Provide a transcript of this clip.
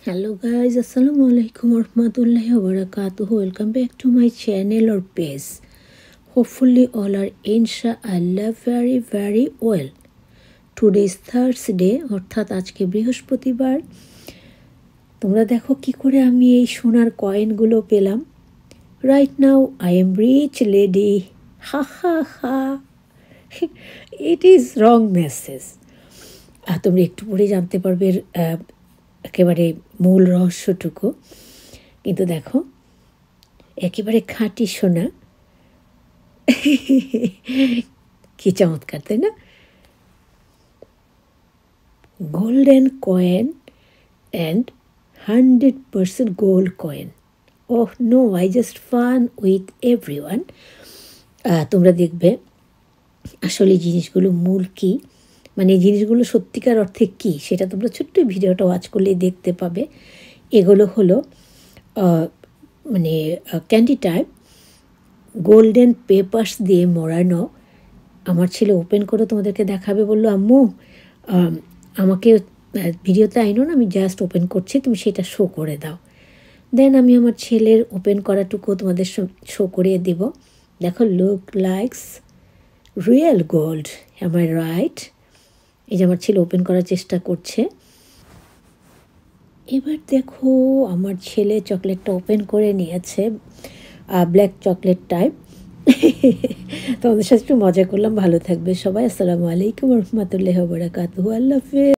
Hello guys, assalamu alaikum warahmatullahi wabarakatuh. Welcome back to my channel or page. Hopefully all are inshallah very well. Today is Thursday অর্থাৎ আজকে বৃহস্পতিবার। তোমরা দেখো কি করে আমি এই সোনার কয়েনগুলো পেলাম। Right now I am rich lady. Ha ha ha. It is wrong message. তোমরা একটু পরে জানতে পারবে একেবারে মূল রহস্যটুকু। কিন্তু দেখো একেবারে খাঁটি সোনা, কি চমৎকার তাই না? Golden coin and 100% gold coin. Oh no, I just fun with everyone. তোমরা দেখবে আসলে জিনিসগুলো মূল কী, মানে এই জিনিসগুলো সত্যিকার অর্থে কী সেটা তোমরা ছোট্ট ভিডিওটা ওয়াচ করলেই দেখতে পাবে। এগুলো হলো মানে ক্যান্ডি টাইপ গোল্ডেন পেপার্স দিয়ে মোড়ানো। আমার ছেলে ওপেন করে তোমাদেরকে দেখাবে, বললো আম্মু আমাকে ভিডিওতে আইনো না, আমি জাস্ট ওপেন করছি, তুমি সেটা শো করে দাও। দেন আমি আমার ছেলের ওপেন করাটুকু তোমাদের শো করিয়ে দেব। দেখো, look likes real gold, am I right? এই যে আমার ছেলে ওপেন করার চেষ্টা করছে। এবার দেখো আমার ছেলে চকলেটটা ওপেন করে নিয়েছে, ব্ল্যাক চকলেট টাইপ। তোমাদের সাথে একটু মজা করলাম। ভালো থাকবে সবাই। আসসালামু আলাইকুম রহমতুল্লাহি ওয়া বারাকাতুহু। আল্লাহ হাফেজ।